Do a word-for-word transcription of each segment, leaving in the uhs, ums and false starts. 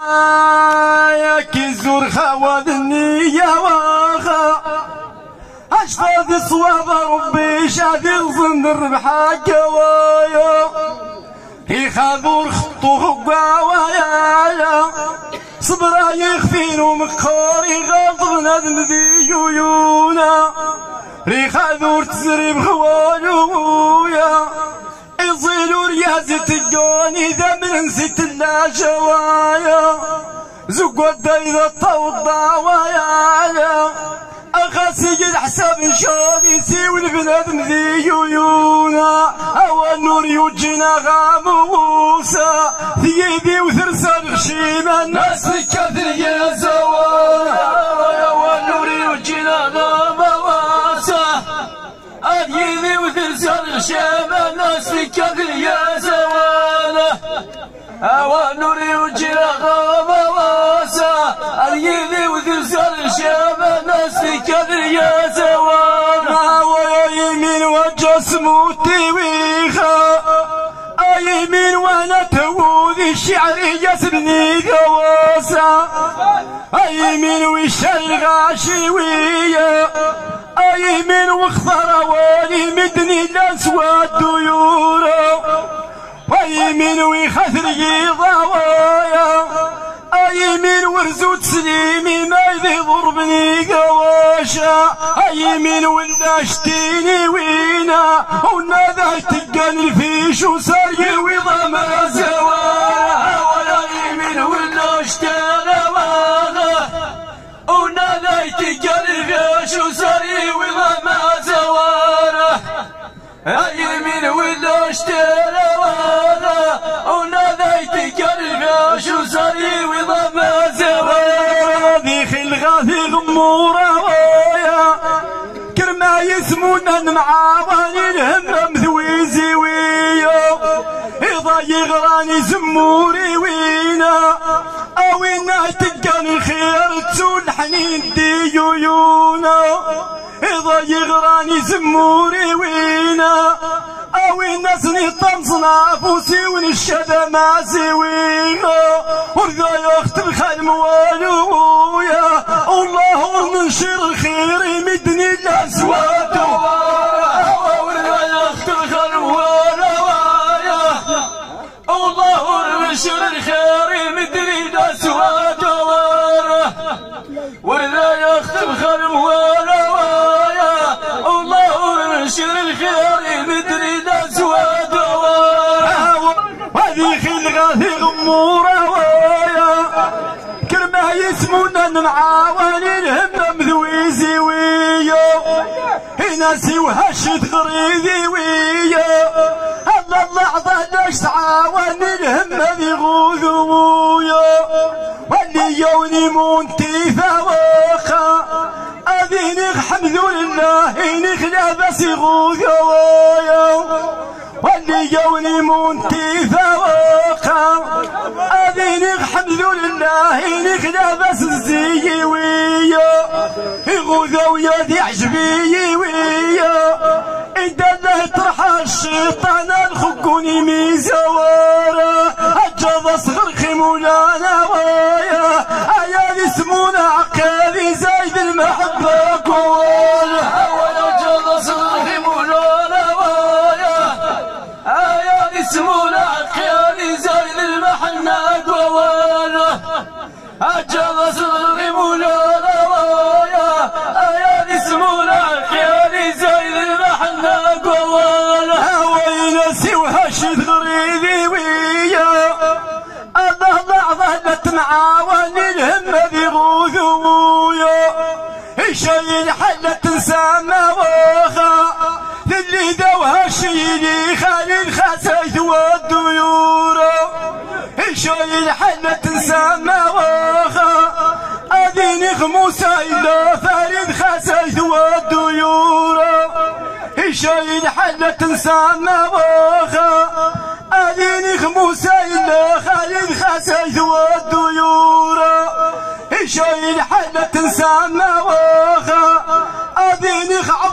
يا كيزور خوادني يا واخا اشفاد الصواب ربي شادي الظن الربحة كوايا في خاذور خطوه قوايا صبرا يخفين ومكوري غاضب نادم ذي يويونا ريخا ذور تزري بخوالويا يصيلوا ريازة الجوني ذا من نسيت الله شوايا زقود إذا طوضا ويايا أخاسي قد حساب شوفي سيو البنادم ذي يويونا أول نور يوجينا غاموسا ثيبي وثرسان غشيمة الناس كثر يا زوانا أول نور يوجينا غاموسا ثيبي وثرسان غشيمة الناس كثر يا زوانا أول نور يوجينا غاموسا ثيبي وثرسان غشيمة الناس كثر يا زوانا ويا يمين وجسموتي ويخا يمين وانا توذي الشعر يسبني غواسا يمين وش الغاشي ويا يمين وخضر والي مدني الاسود ديورا يمين ويخثر ضوايا يمين ورزوت سليمي ما يذي ضربني قواشا يمين ولا اشتيني وينا ونادى تقن الفيش وصار يلوي ضما زوانا ولا يمين ولا اشتيني وانا ونادى تقن الفيش وصار يلوي ضما زوانا يمين ولا اشتيني وانا ونادى تقن الفيش وصار يلوي ضما زوانا ذي خلغاثي غمورة ويا كرما يسمونا معاوني الهم مثوي زويا إذا يغراني زموري وينا أوينا تلقان الخير تسول حنين دي يويونا إذا يغراني زموري وينا أوينا سنيطان صنافوسي ونشد ما زويها ورذا ياخت الخدم والويا الله ننشر الخير يمدني الأسواد ورذا ياخت الخدم والويا الله ننشر الخير يمدني الأسواد ورذا ياخت الخدم والويا الله ننشر الخير يمدني الأسواد وهذه خلغاثي غمورة ويا كرما يسمونا معاوني الهم مذوي زويا ناسي وهشت غريذي ويا الله الله عضلاش تعاوني الهم ذي غوذويا واللي يوني مونتي فواخا أذيني الحمد لله إني خلابس غوذويا واللي يوني مونتي فواقا أذيني الحمد لله إني خلابس الزي ويا غوذا ويا ذي عجبي ويا إذا الله يطرح الشيطان الخقوني ميزوارا أجاب صغر خمولانا ويا أيا اسمونا عقابي زايد المحبة قول أجاب صغر خمولانا ويا أيا اسمونا عقابي زايد المحنة قوانا أجاب صغر خمولانا ويا أيا اسمونا عقابي زايد المحنة قوانا وين سوها شد غريذي ويا الله الله ظلت معاوني الهم ذي غوذويا شايل حلة تنسامى واخا اللي دوها شيلي خالي الخسايد والديورا شايل حلة تنسامى واخا أذيني خموسة إلا فريد خسايد والديورا شايل حلة تنسامى واخا أذيني خموسة إلا خالد خسايد والديورا شايل حلة تنسامى واخا أذيني عبد الرحمن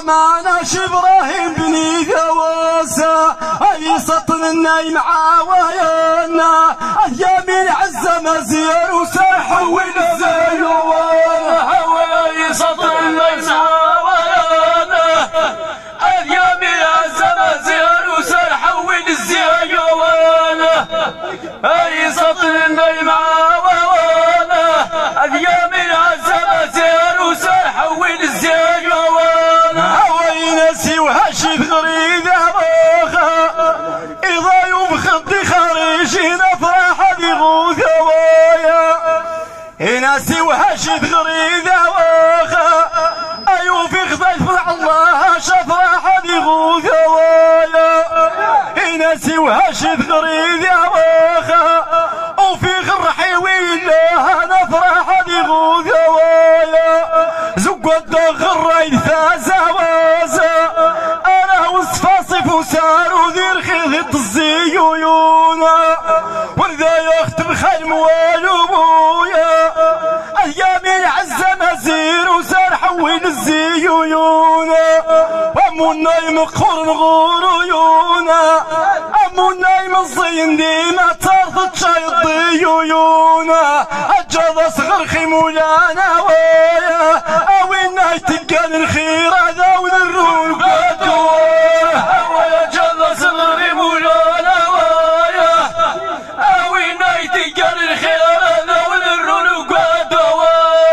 معاناش ابراهيم بني ذواسا اي سطن النايم عاويانا ايام العزة مزير وسرح والزيوان اي سطن النايم عاويانا ايام العزة مزير وسرح والزيوان اي سطن النايم عاويانا ايام العزة مزير وسرح والزيوان هوينسي وهشد غريدة باخا إذا يوم خطي خارجين أفراح دي غوثوايا إناسي وهشد غريدة باخا أيو في خطي فرع الله شفراح دي غوثوايا إناسي وهشد غريدة باخا وفي غرحي ويلا نفرح دي غوثوايا زقود غرايد ثازا انا وصفاصف وسار وذير خيط الزيونا وذا يختم خيم والو بويا ايام العزة مزير وسار حوين الزيونا وامو النايم قهر نغور عيونا امو النايم الزين ديما تارض شاي الضيونا اجاض صغر خيمولانا ويا اوين ناي تلقان الخير هذا ونرون قدوه ويا جاض صغر مولانا ويا اوين ناي تلقان الخير هذا ونرون قدوه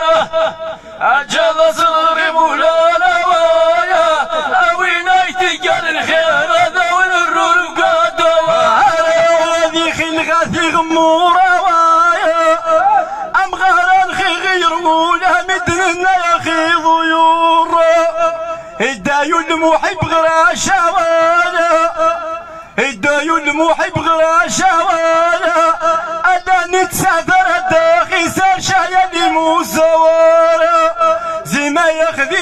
اجاض صغر مولانا ويا اوين ناي تلقان الخير هذا ونرون قدوه هذه خلغة غمورة ويا ام غاران خي غير ولا مدننا يا خي ضيور الدايو المحب غراشا ولا الدايو المحب غراشا ولا انا نتسافر الداخي سار شايا لي موسوارا زي ما ياخذ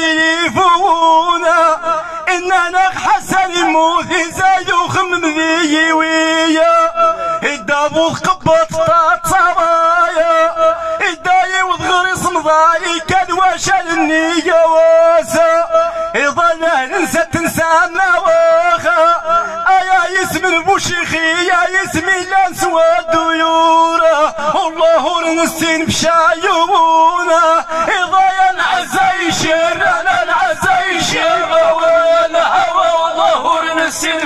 التليفونا ان انا حسن الموثي زايو خمم ذي ويا الدابوث قبط طاط صبايا الداي وضغري صمضاي كان واشال النية واسا يظل ننسى تنسانا واخا ايا يسم البوشيخي يا يسمي لانسوا الديورة والله ننسين بشايونا اضايا العزاي شيرنا العزاي شيرنا والله ننسين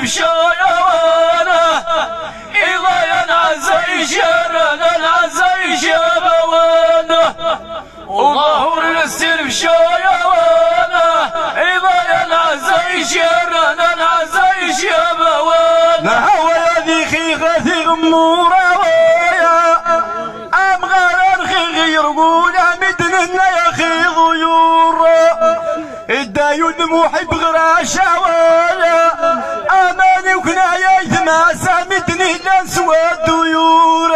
بشايونا اضايا العزاي شيرنا العزاي شيرنا والله ننسين بشايونا اضايا العزاي شيرنا العزاي شيرنا هو يا ذي خيغة غمورة ويا ام غران خي غير قولا مدننا يا خي ضيور الدايو المحب غراشا ولا اماني وكنايا يتماسى مدني لانسوا الديور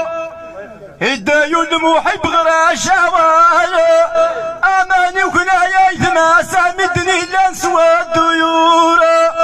الدايو المحب غراشا ولا اماني وكنايا يتماسى مدني لانسوا الديور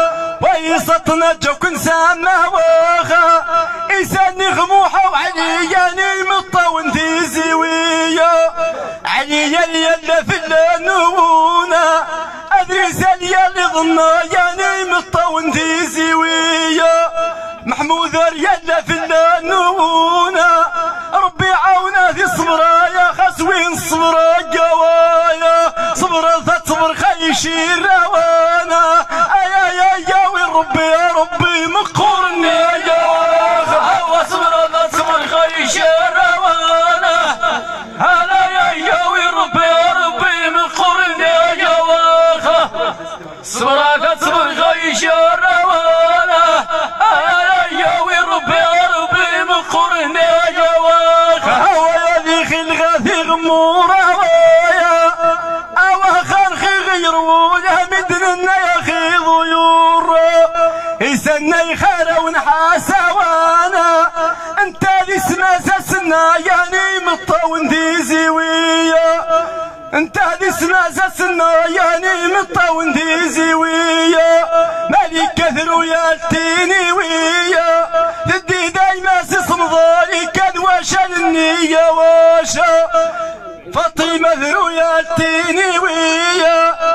ويسطنا جوك نسامنا واخا إساني غموحة وعلياني مطاون ذي زوية عليا يلا في اللانونا أدري ساليا اللي ظناياني مطاون ذي زوية محمود يلا في اللانونا ربي عاونا في صبرايا خسوين صبرا قوايا صبرا تصبر خيشي روانا ايا يا يا وين ربي يا ربي مقهورني يا هوا صبرا تصبر خيشي روانا انا يا يا وين ربي يا ربي مقهورني يا واخا صبرا تصبر خيشي روانا انا يا وين ربي يا ربي مقهورني يا واخا هو يا ذي خلغة غمورة ويا اواخر خي غير ولا مدننا يا خي ضيور يسنى خير ونحاسا وانا انت ذي سماسة سنا يعني مطاون ذي زوية انت ذي سماسة سنا يعني مطاون ذي زوية مالي كثر ويا التيني ويا ذدي دايما سيصم ضالي كان واشا النية واشا فاطمة ذرويا التيني ويا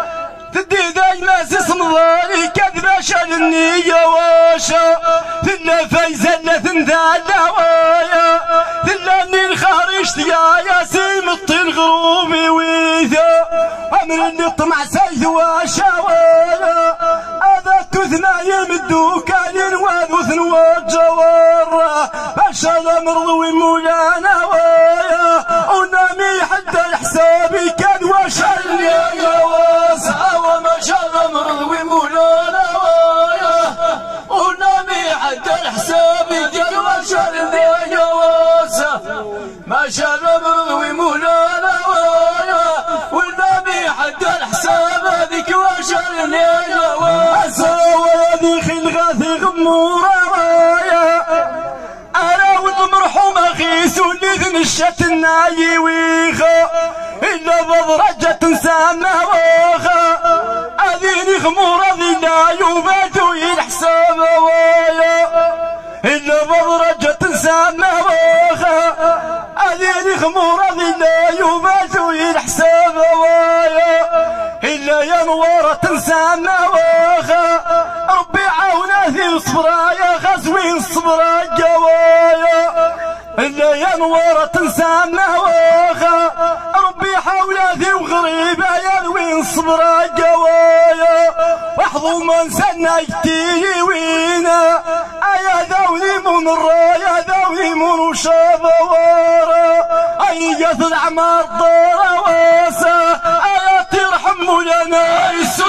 تدي دايما اسم ظالي كذبة شال النية واشا ثلا فايزة لا تندالا وايا ثلا اني خارجت يا ياسين الطين غروبي ويثا امر اللي الطمع سيد واشا وايا هذا تثنى يمدو كالين وذوثن والجوار باشا الامر ومولانا وايا ونامي حتى الحسابي كان واشا يا جواز وما شاء الامر ومولانا وايا ونامي حتى الحساب كان واشا يا جواز ما شاء الامر ومولانا وايا ونامي حتى الحساب هذيك واشا يا جواز وهذيك الغاثي غمورة وايا انا والمرحوم اخي سوليت نشات الناي ويخا الا بضرجة سامة واخا اذيني خمورة ذيلا يوباتو الحساب وايا الا بضرجة سامة واخا اذيني خمورة ذيلا يوباتو الحساب وايا الا يا نوارة سامة واخا ربي عاونا في صبرا يا غزوين صبرا جوايا الا يا نوارة سامة واخا ربي حاولا ذي وغريبة يا وين صبرا جوايا واحظوا من سنة يتيني وينا ايا ذاوني من الرايا ذاوني من وشابة وارا ايا ذي العمار دارا واسا ايا ترحم لنا